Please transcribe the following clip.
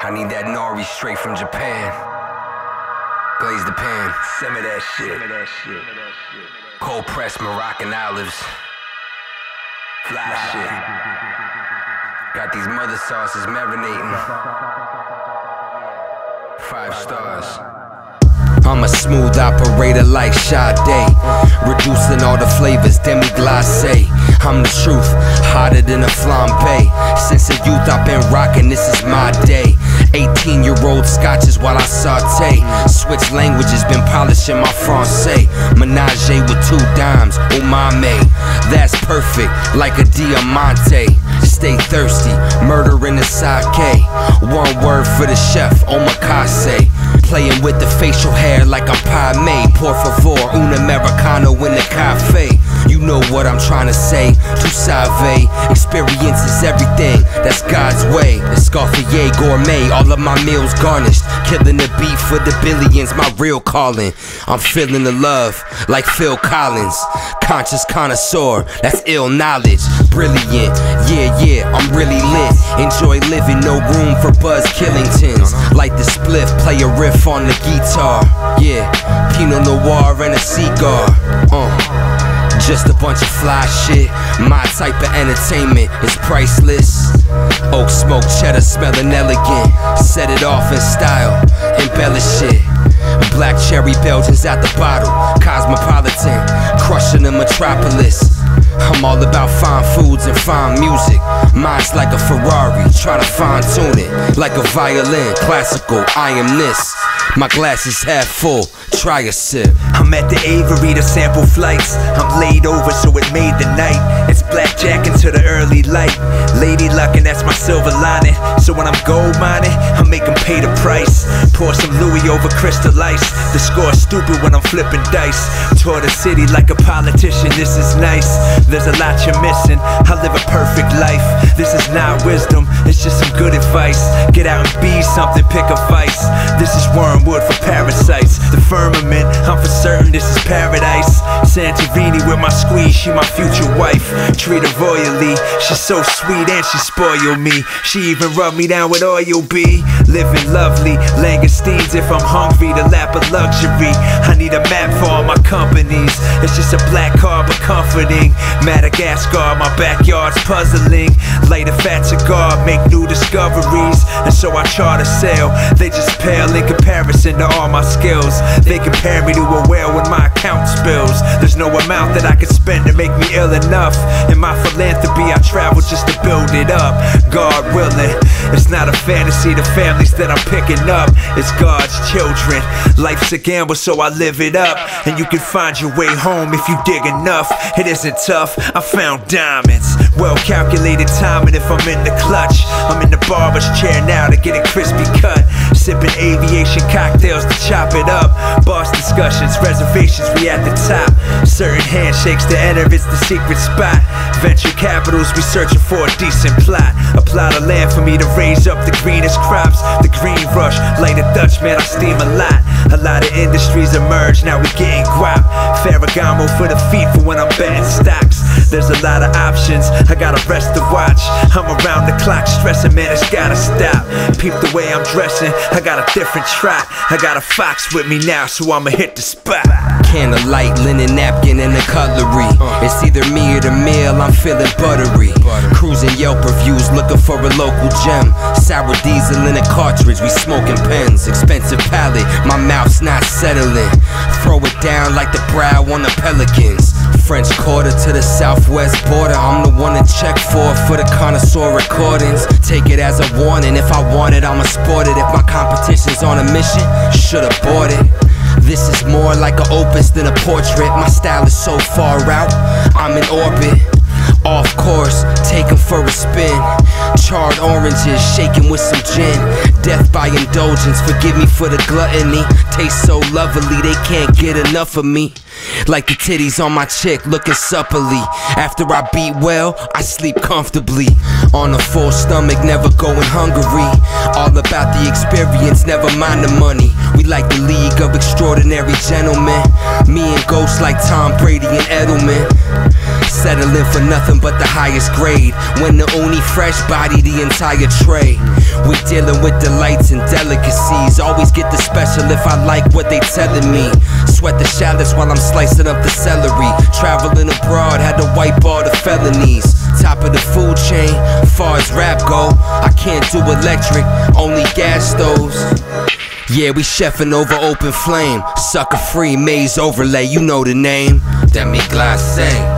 I need that nori straight from Japan. Glaze the pan, simmer that shit. Cold pressed Moroccan olives. Fly shit. Got these mother sauces marinating. 5 stars. I'm a smooth operator like Sade, reducing all the flavors, demi-glace. I'm the truth, hotter than a flambe. Since a youth I've been rocking, this is my day. 18-year-old scotches while I saute. Switch languages, been polishing my Francais. Menage with 2 dimes, umame. That's perfect, like a diamante. Stay thirsty, murder in the sake. One word for the chef, omakase. Playing with the facial hair like I'm Pai. Por favor, un americano in the cafe. You know what I'm trying to say, tu savez. Experience is everything, that's God's way. Escoffier gourmet, all of my meals garnished. Killing the beat for the billions, my real calling. I'm feeling the love, like Phil Collins. Conscious connoisseur, that's ill knowledge. Brilliant, yeah, I'm really lit. Enjoy living, no room for Buzz Killingtons. Light the spliff, play a riff on the guitar. Yeah, Pinot Noir and a cigar. Just a bunch of fly shit. My type of entertainment is priceless. Oak smoke, cheddar smelling elegant. Set it off in style, embellish it. Black cherry Belgians at the bottle. Cosmopolitan, crushing the metropolis. I'm all about fine foods and fine music. Mine's like a Ferrari, try to fine tune it. Like a violin, classical, I am this. My glass is half full, try a sip. I'm at the Avery to sample flights. I'm laid over so it made the night. It's blackjack into the early light. Lady luck and that's my silver lining. So when I'm gold mining, I make them pay the price. Pour some Louis over crystal ice. The score's stupid when I'm flipping dice. Tour the city like a politician, this is nice. There's a lot you're missing, I live a perfect life. This is not wisdom, it's just some good advice. Get out and be something, pick a vice. This is wormwood for parasites. The firmament, I'm for certain this is paradise. Santorini with my squeeze, she my future wife. Treat her royally, she's so sweet and she spoil me. She even rub me down with oil B. Living lovely, langoustines if I'm hungry. The lap of luxury, I need a map for all my companies. It's just a black car but comforting. Madagascar, my backyard's puzzling. Light a fat cigar, make new discoveries. And so I chart a sail, they just pale in comparison to all my skills. They compare me to a whale when my account spills. There's no amount that I could spend to make me ill enough. In my philanthropy I travel just to build it up. God willing, it's not a fantasy, the families that I'm picking up, it's God's children. Life's a gamble so I live it up. And you can find your way home if you dig enough. It isn't tough, I found diamonds. Well calculated timing if I'm in the clutch. I'm in the barber's chair now to get a crispy cut. Sipping aviation cocktails to chop it up. Boss discussions, reservations, we at the top. Certain handshakes to enter, it's the secret spot. Venture capitals, we searching for a decent plot. A plot of land for me to raise up the greenest crops. The green rush, like a Dutch man, I steam a lot. A lot of industries emerge, now we getting guap. Ferragamo for the feet for when I'm betting stocks. There's a lot of options, I got a rest to watch. I'm around the clock stressing, man, it's gotta stop. Peep the way I'm dressing, I got a different trot. I got a fox with me now, so I'ma hit the spot. Candlelight, linen napkin, and the cutlery. It's either me or the meal, I'm feeling buttery. Cruising Yelp reviews, looking for a local gem. Sour diesel in a cartridge, we smoking pens. Expensive palate, my mouth's not settling. Throw it down like the brow on the Pelicans. French Quarter to the southwest border, I'm the one to check for the connoisseur recordings. Take it as a warning, if I want it, I'ma sport it. If my competition's on a mission, should've bought it. This is more like an opus than a portrait. My style is so far out, I'm in orbit. Off course, take 'em for a spin. Charred oranges, shaking with some gin. Death by indulgence, forgive me for the gluttony. Taste so lovely, they can't get enough of me. Like the titties on my chick, looking supplely. After I beat well, I sleep comfortably. On a full stomach, never going hungry. All about the experience, never mind the money. We like the League of Extraordinary Gentlemen. Me and Ghost like Tom Brady and Edelman. Settling for nothing but the highest grade, when the only fresh body the entire tray. We dealing with delights and delicacies, always get the special if I like what they telling me. Sweat the shallots while I'm slicing up the celery. Traveling abroad, had to wipe all the felonies. Top of the food chain, far as rap go, I can't do electric, only gas stoves. Yeah, we chefing over open flame. Sucker free, maze overlay, you know the name. Demi Glace.